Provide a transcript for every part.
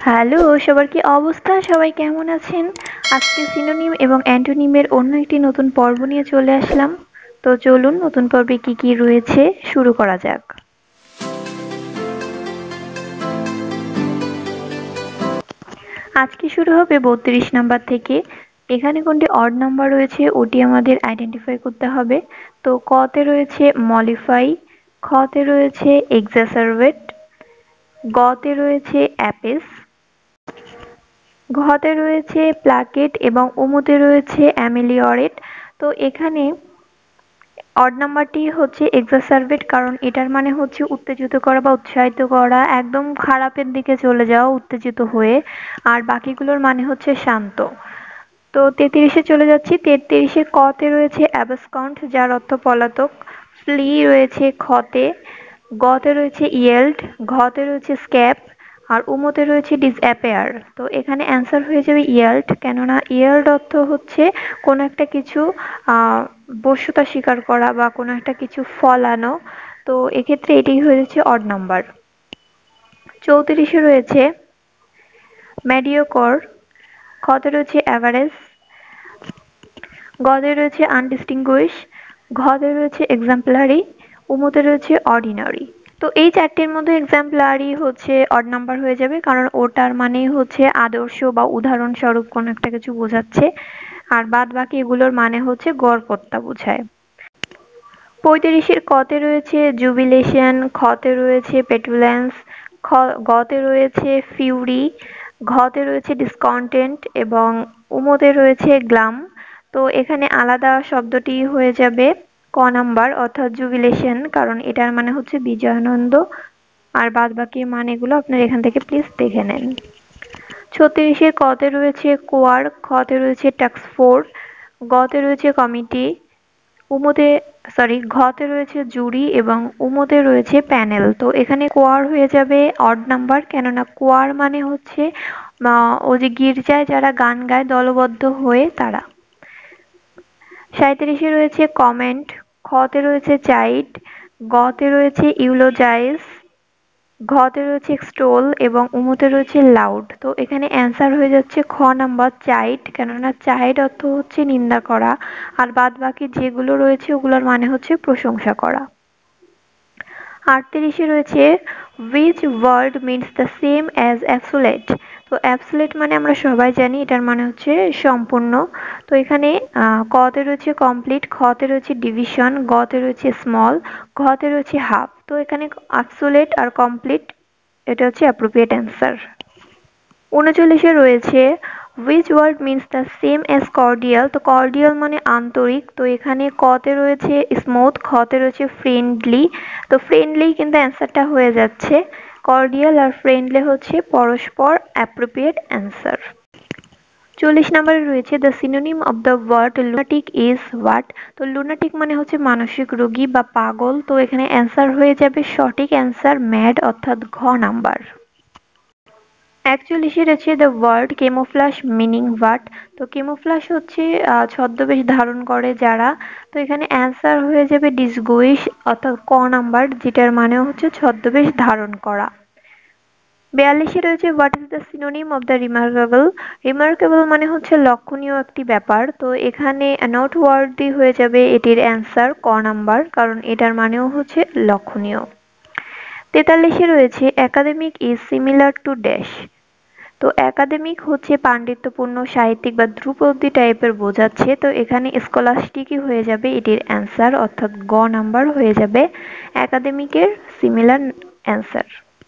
Hello, সবার কি অবস্থা? সবাই কেমন আছেন? আজকে সিনোনিম এবং অ্যান্টোনিমের অন্য একটি নতুন পর্ব নিয়ে চলে আসলাম। তো চলুন নতুন পর্বে কি কি রয়েছে শুরু করা যাক। আজকে শুরু হবে ৩২ নাম্বার থেকে। এখানে কোনটি অড নাম্বার রয়েছে ওটি আমাদের আইডেন্টিফাই করতে হবে। তো ক-তে রয়েছে মলিফাই, খ-তে রয়েছে এক্সাসারভেট, গ-তে রয়েছে অ্যাপেস, ঘতে রয়েছে প্লাকেট এবং উমুতে রয়েছে অ্যামেলিওরেট। তো এখানে অড নাম্বারটি হচ্ছে এক্সাসারভেট, কারণ এটার মানে হচ্ছে উত্তেজিত করা বা উৎসাহিত করা, একদম খারাপের দিকে চলে যাওয়া উত্তেজিত হয়ে। আর বাকিগুলোর মানে হচ্ছে শান্ত। তো ৩৩-এ চলে যাচ্ছি। ৩৩-এ ক-তে রয়েছে অ্যাবসকন্ট, যার অর্থ পলাতক। ফ্লি রয়েছে খ-তে, গ-তে রয়েছে ইয়েল্ড, ঘ-তে রয়েছে স্ক্যাপ, আর উমতে রয়েছে ডিসঅ্যাপেয়ার। তো এখানে অ্যান্সার হয়ে যাবে ইয়েল্ড, কেননা ইয়েল্ড অর্থ হচ্ছে কোনো একটা কিছু বশ্যতা স্বীকার করা বা কোনো একটা কিছু ফলানো। তো এক্ষেত্রে এটি হয়েছে অড নাম্বার। ৩৪-এ রয়েছে মেডিওকর, খ-তে রয়েছে অ্যাভারেজ, গ-তে রয়েছে আনডিস্টিংগুইশ, ঘ-তে রয়েছে এক্সাম্পলারি, উমতে রয়েছে অর্ডিনারি। তো এই চারটির মধ্যে এক্সাম্পলারি হচ্ছে অড নাম্বার হয়ে যাবে, কারণ ওটার মানেই হচ্ছে আদর্শ বা উদাহরণস্বরূপ কোনো একটা কিছু বোঝাচ্ছে। আর বাদ বাকি এগুলোর মানে হচ্ছে গড়পড়তা বোঝায়। ৩৫-এর ক-তে রয়েছে জুবিলেশন, খ-তে রয়েছে পেটুল্যান্স, গ-তে রয়েছে ফিউরি, ঘ-তে রয়েছে ডিসকন্টেন্ট এবং উমতে রয়েছে গ্লাম। তো এখানে আলাদা শব্দটি হয়ে যাবে ক নাম্বার, অর্থাৎ জুবিলেশন, কারণ এটার মানে হচ্ছে বিজয়ানন্দ। আর বাদ বাকি মানেগুলো আপনারা এখান থেকে প্লিজ দেখে নেন। ৩৬-এর ক-তে রয়েছে কোয়ার, খ-তে রয়েছে টাস্কফোর, গ-তে রয়েছে কমিটি, উমতে ঘতে রয়েছে জুরি এবং উমতে রয়েছে প্যানেল। তো এখানে কোয়ার হয়ে যাবে অড নাম্বার, কেননা কোয়ার মানে হচ্ছে ওই যে গির্জায় যারা গান গায় দলবদ্ধ হয়ে তারা। ৩৭-এ রয়েছে কমেন্ট, খ-তে রয়েছে চাইল্ড, গ-তে রয়েছে ইউলোজাইজ, ঘ-তে রয়েছে এক্সটোল এবং উমতে রয়েছে লাউড। তো এখানে অ্যান্সার হয়ে যাচ্ছে খ নাম্বার চাইড, কেননা চাইড অর্থ হচ্ছে নিন্দা করা। আর বাদ বাকি যেগুলো রয়েছে ওগুলোর মানে হচ্ছে প্রশংসা করা। ৩৮-এ রয়েছে which word means the same as absolute। তো absolute মানে আমরা সবাই জানি এটার মানে হচ্ছে সম্পূর্ণ। তো এখানে ক-তে রয়েছে কমপ্লিট, খ-তে রয়েছে ডিভিশন, গ-তে রয়েছে স্মল, ঘ-তে রয়েছে হাফ। তো এখানে absolute আর কমপ্লিট এটা হচ্ছে অ্যাপ্রোপ্রিয়েট অ্যান্সার। ৩৯-এ রয়েছে which word means the same as cordial। তো cordial মানে আন্তরিক। তো এখানে ক-তে রয়েছে স্মুথ, খ-তে রয়েছে ফ্রেন্ডলি। তো ফ্রেন্ডলি কিন্তু অ্যান্সারটা হয়ে যাচ্ছে। cordial আর ফ্রেন্ডলি হচ্ছে পরস্পর অ্যাপ্রোপ্রিয়েট অ্যান্সার। ৪০ নম্বরে রয়েছে the synonym of the word lunatic is what. তো লুনাটিক মানে হচ্ছে মানসিক রোগী বা পাগল। তো এখানে অ্যান্সার হয়ে যাবে সঠিক অ্যান্সার ম্যাড, অর্থাৎ ঘ নাম্বার। ৪১-এ রয়েছে the word camouflage meaning what. তো কেমোফ্লাশ হচ্ছে ছদ্মবেশ ধারণ করে যারা। তো এখানে অ্যান্সার হয়ে যাবে ডিসগুইশ, অর্থাৎ ক নাম্বার, যেটার মানে হচ্ছে ছদ্মবেশ ধারণ করা। ৪২-এ রয়েছে what is the synonym of the remarkable. Remarkable মানে হচ্ছে লক্ষণীয় একটি ব্যাপার। তো এখানে নোট ওয়ার্দি হয়ে যাবে এটির অ্যান্সার ক নাম্বার, কারণ এটার মানেও হচ্ছে লক্ষণীয়। ৪৩-এ রয়েছে academic is similar to dash. তো একাডেমিক হচ্ছে পাণ্ডিত্যপূর্ণ, সাহিত্যিক বা ধ্রুপদী টাইপের বোঝাচ্ছে। তো এখানে স্কলাস্টিকই হয়ে যাবে এটির অ্যান্সার, অর্থাৎ গ নাম্বার হয়ে যাবে একাডেমিকের সিমিলার অ্যান্সার।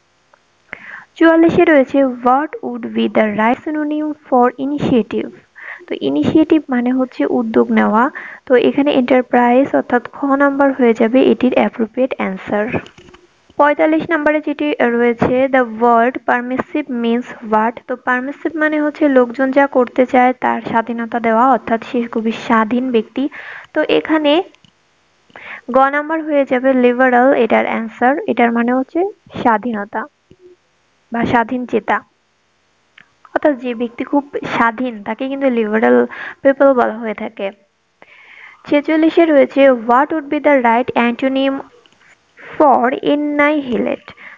৪৪-এ রয়েছে what would be the right synonym for initiative. তো ইনিশিয়েটিভ মানে হচ্ছে উদ্যোগ নেওয়া। তো এখানে এন্টারপ্রাইজ, অর্থাৎ খ নাম্বার হয়ে যাবে এটির অ্যাপ্রোপ্রিয়েট অ্যান্সার। ৪৫ নম্বরে যেটি রয়েছে the word permissive means what. তো পারমিসিভ মানে হচ্ছে লোকজন যা করতে চায় তার স্বাধীনতা দেওয়া, অর্থাৎ সে খুবই স্বাধীন ব্যক্তি। তো এখানে গ নাম্বার হয়ে যাবে লিবারাল এটার অ্যান্সার, এটার মানে হচ্ছে স্বাধীনতা বা স্বাধীন চেতা, অর্থাৎ যে ব্যক্তি খুব স্বাধীন তাকে কিন্তু লিবারাল পিপল বলা হয়ে থাকে। ৪৬-এ রয়েছে what would be the right antonym for annihilate.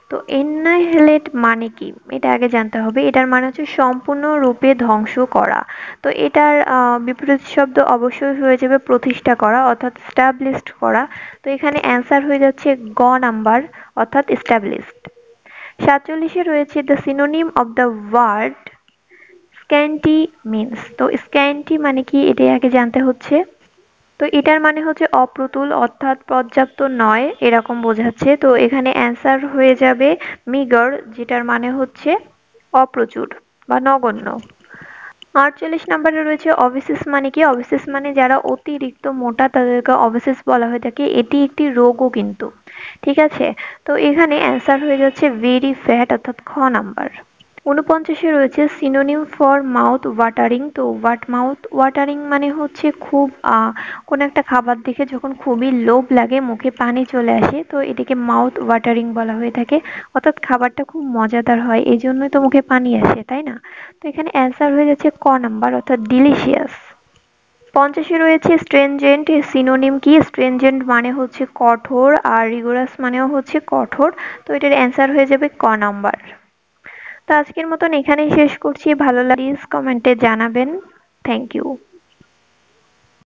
তো এন্নাইহেলেট মানে কি এটা আগে জানতে হবে। এটার মানে হচ্ছে সম্পূর্ণরূপে ধ্বংস করা। তো এটার বিপরীত শব্দ অবশ্যই হয়ে যাবে প্রতিষ্ঠা করা অর্থাৎ স্টাবলিশড করা। তো এখানে অ্যান্সার হয়ে যাচ্ছে গ নাম্বার অর্থাৎ established। ৪৭ রয়েছে the synonym of the word scanty means. তো স্ক্যান্টি মানে কি এটাই আগে জানতে হচ্ছে। তো এটার মানে হচ্ছে অপ্রতুল অর্থাৎ পর্যাপ্ত নয় এরকম বোঝাচ্ছে। তো এখানে অ্যান্সার হয়ে যাবে মিগর যেটার মানে হচ্ছে অপ্রচুর বা নগণ্য। ৪৮ নম্বরে রয়েছে অবিসিস মানে কি? অবিসিস মানে যারা অতিরিক্ত মোটা তাদেরকে অবিসিস বলা হয়ে থাকে। এটি একটি রোগও কিন্তু। ঠিক আছে? তো এখানে অ্যান্সার হয়ে যাচ্ছে ভেরি ফ্যাট অর্থাৎ খ নাম্বার। ৪৯ রয়েছে সিনোনিম ফর মাউথ ওয়াটারিং। তো মাউথ ওয়াটারিং মানে হচ্ছে খুব কোনো একটা খাবার দেখে যখন খুবই লোভ লাগে মুখে পানি চলে আসে তো এটাকে মাউথ ওয়াটারিং বলা হয়ে থাকে। অর্থাৎ খাবারটা খুব মজাদার হয় এই জন্যই তো মুখে পানি আসে তাই না? তো এখানে অ্যান্সার হয়ে যাচ্ছে ক নাম্বার অর্থাৎ ডিলিশিয়াস। ৫০ রয়েছে স্ট্রেনজেন্ট এর সিনোনিম কি? স্ট্রেনজেন্ট মানে হচ্ছে কঠোর আর রিগোরাস মানেও হচ্ছে কঠোর। তো এটার অ্যান্সার হয়ে যাবে ক নাম্বার। তো আজকের মতন এখানেই শেষ করছি। ভালো লাগলে প্লিজ কমেন্টে জানাবেন। Thank you.